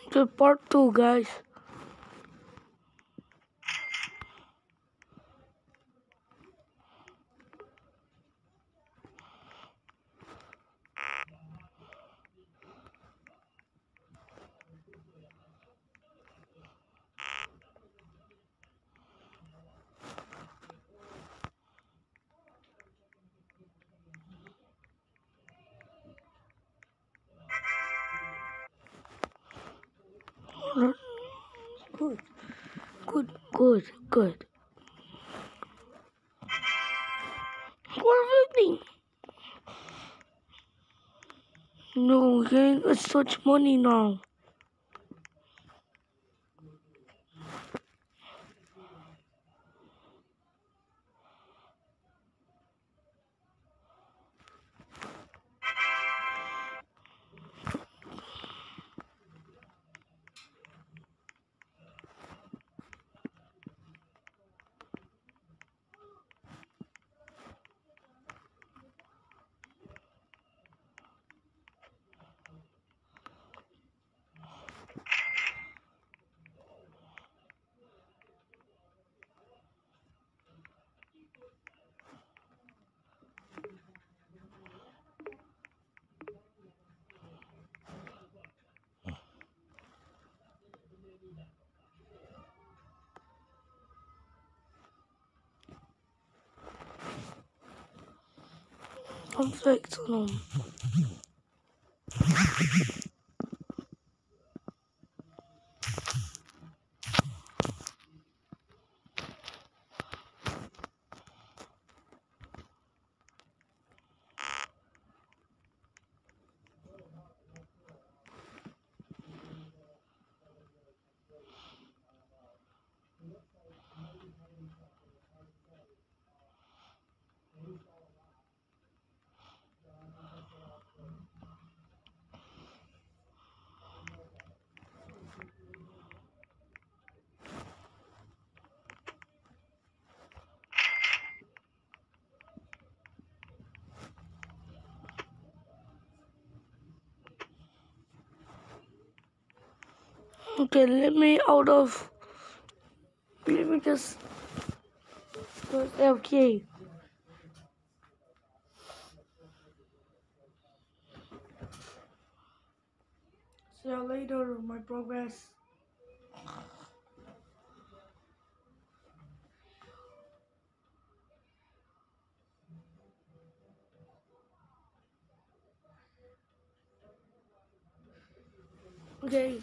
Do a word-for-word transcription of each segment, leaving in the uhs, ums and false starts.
The part two, guys. Good, good, good, good. What happening? No, we're getting such money now. I'm fixed on them. Okay, let me out of. Let me just. Okay. See you later, my progress. Okay.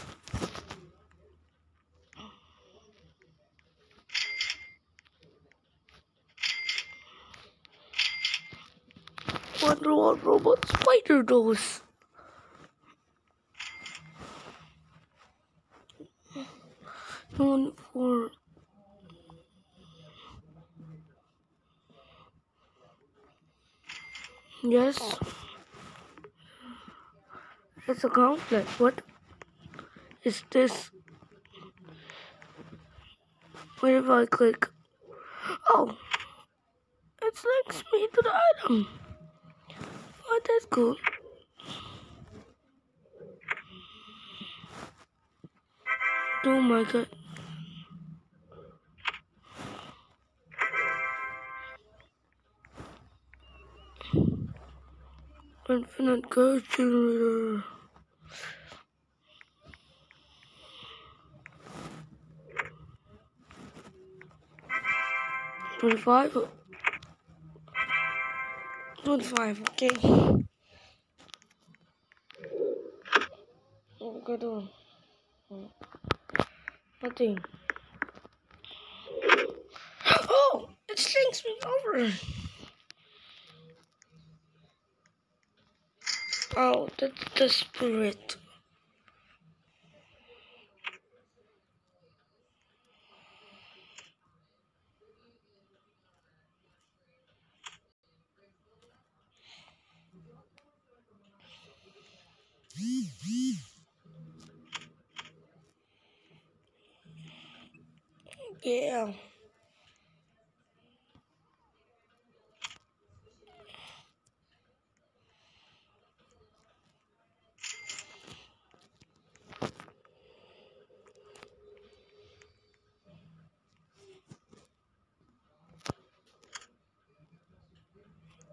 Wonder what robot spider does. One for. Yes. It's a gauntlet. What is this? What if I click? Oh, it links me to the item. Oh, that's cool. Oh my god. Infinite code generator. twenty-five. twenty-five, okay. Oh, good one. Nothing. Oh, it slinks me over. Oh, that's the spirit. Yeah.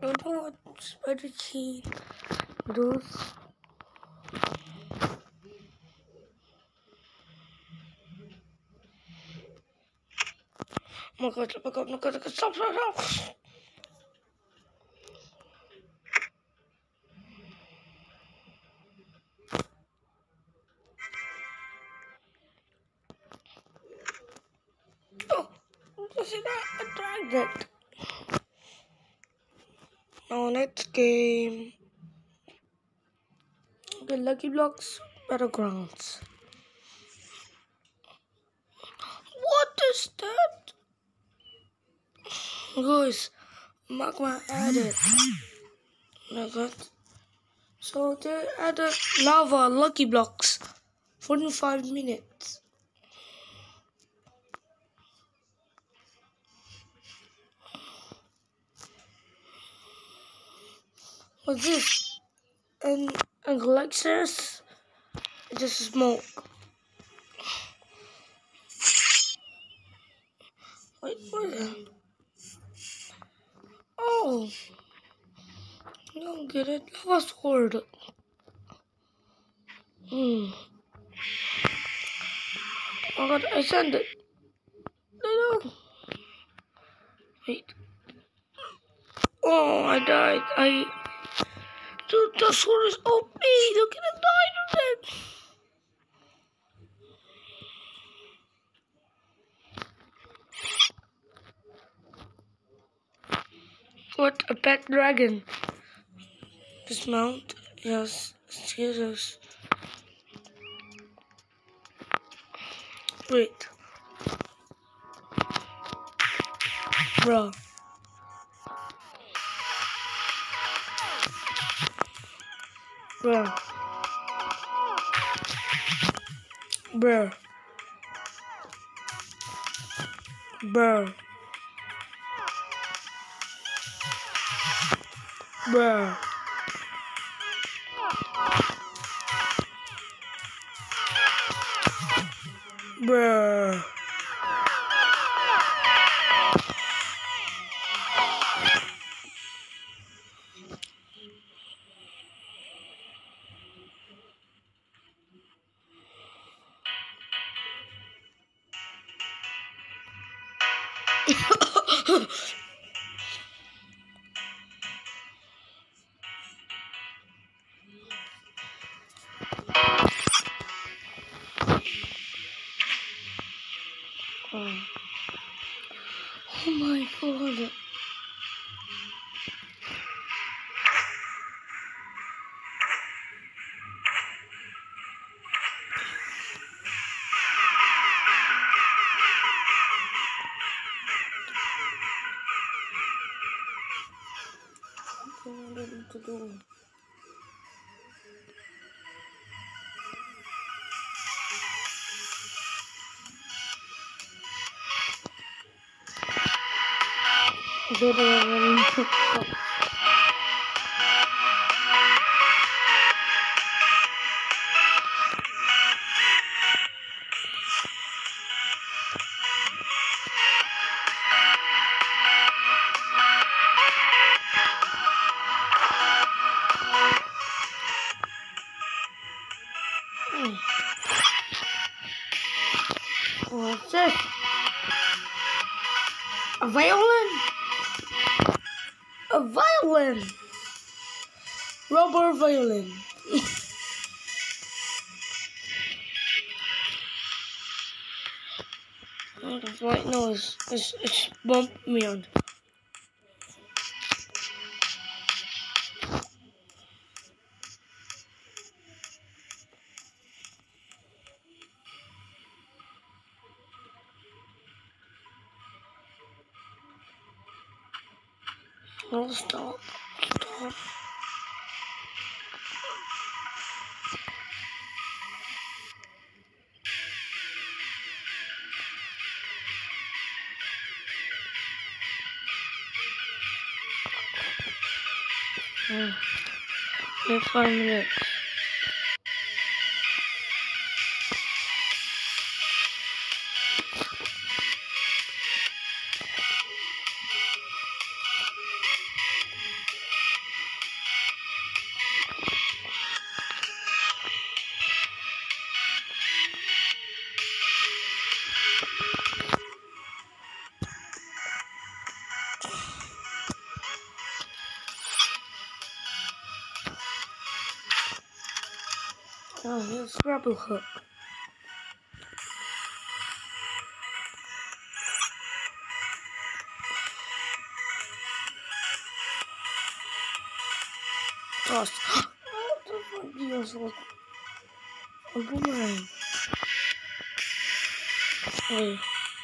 don't know what strategy does. Oh my god, oh my god, oh my god, stop, stop, stop! Oh, this is that, I dragged it. Now next game, the Lucky Blocks Battlegrounds. What is that? Guys, magma added. Oh my god. So they added lava Lucky Blocks. forty-five minutes. What's this? And and Lexus? Just smoke. Wait, what is that? Oh, I don't get it. Lava sword. Hmm. Oh god, I sent it. No, no. Wait. Oh, I died. I. Dude, the sword is O P. Look at the diamond. What a pet dragon. Dismount. Yes. Excuse us. Wait. Bro. Bro. Bro. Bro. Bro. Bro. Oh. Oh my god. What am I ready to do? What am I ready to do? What's this? A violin? A violin! Rubber violin. Oh, the white noise. It's, it's bumped me on. Oh, stop. Stop. Oh, wait five minutes. Oh, here's grapple hook. Toss. Oh, the Dios, a boomerang. Wait.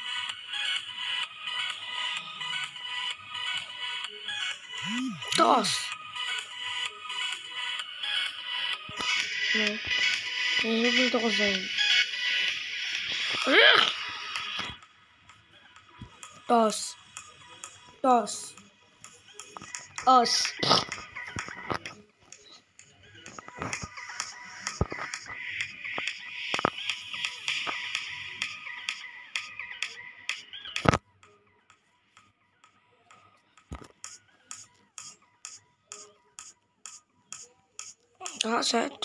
Toss. No. Hindi mo ito ko sa'yo. Toss. Toss. Us. That's it.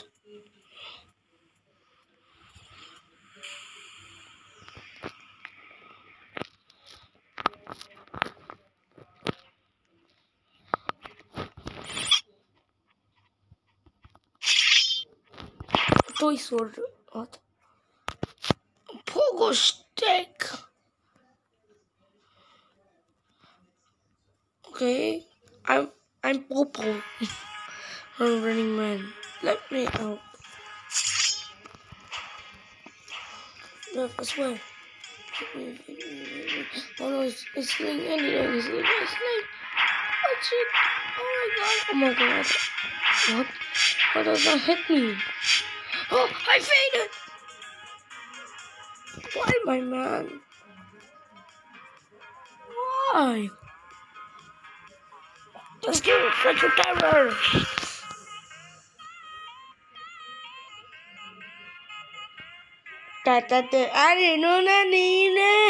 Toy sword. What? Pogo stick. Okay. I'm I'm Popo. I'm running man. Let me out. No, I swear. Oh no, it's it's sling anyway. It's sling. It's sling. Watch it. Oh my god. Oh my god. What? How does that hit me? Oh, I fainted. Why, my man? Why? Just give it such a terror. Tatate, I no na nine.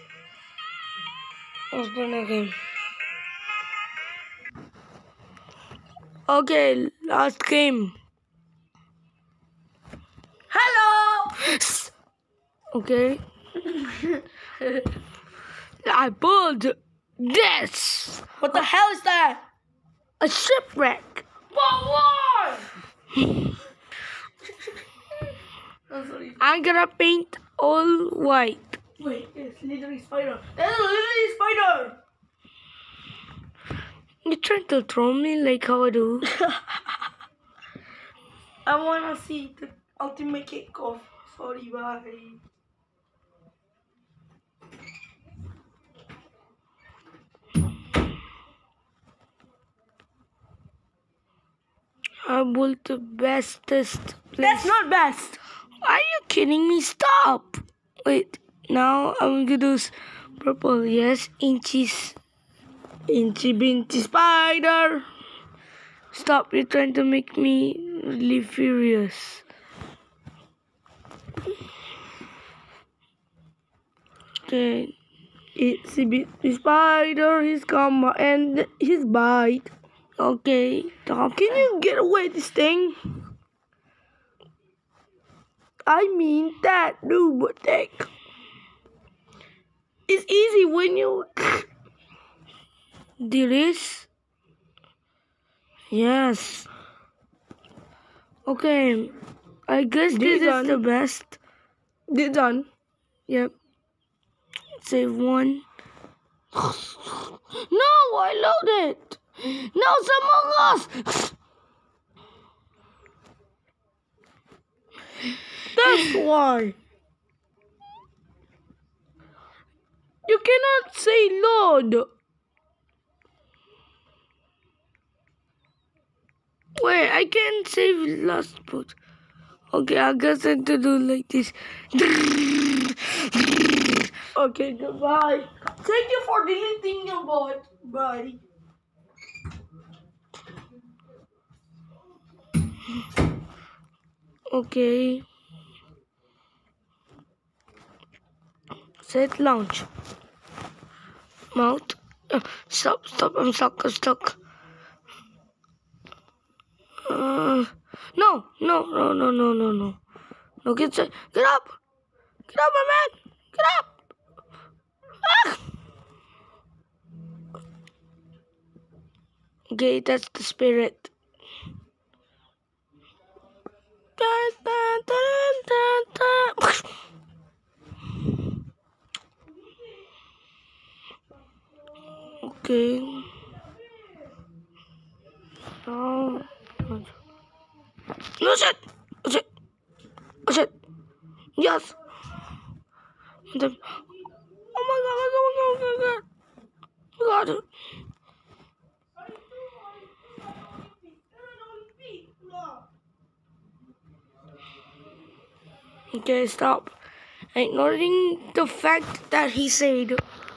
Let's play that game. Okay, last game. Hello. Okay. I pulled this. What the hell is that? A shipwreck. But why? I'm sorry. I'm gonna paint all white. Wait, it's literally spider. That's a literally spider. You trying to throw me like how I do? I wanna see the ultimate kickoff. Sorry, bye. I built the bestest place. That's not best. Are you kidding me? Stop! Wait, now I'm gonna do purple. Yes, inches. Inchy binty spider. Stop, you're trying to make me really furious. Okay. It's a bit spider, he's come and his bite. Okay, stop. Can you get away this thing? I mean that noob attack. It's easy when you. There is? Yes. Okay. I guess this Done. is the best. This done. Yep. Save one. No, I loaded. No, it's Among Us. That's why. You cannot say load. Wait, I can't save last put. Okay, I guess I have to do like this. Okay, goodbye. Thank you for deleting your bot. Bye. Okay. Set launch. Mouth. Uh, stop, stop, I'm stuck, I'm stuck. Uh, no, no, no, no, no, no, no. No, get, get up. Get up, my man. Get up. Ah! Okay, that's the spirit. Da, da, Okay. Oh. No shit. Oh shit. Oh shit. Yes. And then, oh my god, oh my god, oh my god. Oh my god. Okay, stop. Ignoring the fact that he said.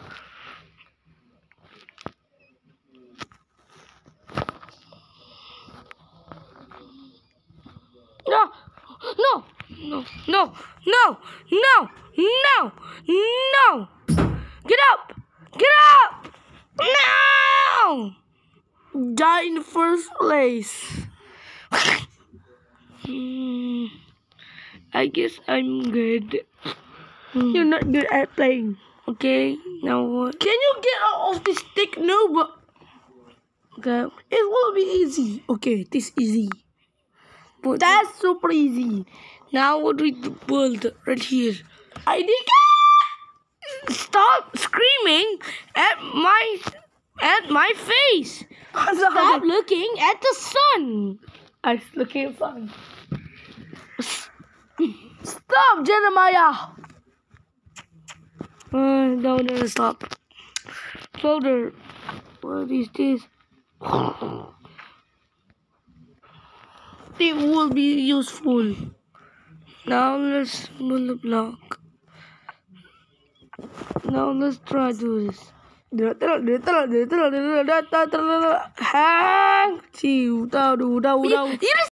No, no, no, no, no, no, no, no. Get up, get up. No. Die in the first place. Hmm, I guess I'm good. Hmm. You're not good at playing. Okay, now what? Can you get out of this stick? No, but Okay, it will be easy. Okay, this easy. but That's super easy. now what we build right here? I did. Stop screaming at my at my face. Stop looking at the sun. I'm looking fun. Stop, Jeremiah. Uh, no, no, stop. Folder. What is this? It will be useful. Now let's build a block. Now let's try to do this. Hang. Chiu, tao, đủ, đâu, đâu. You, you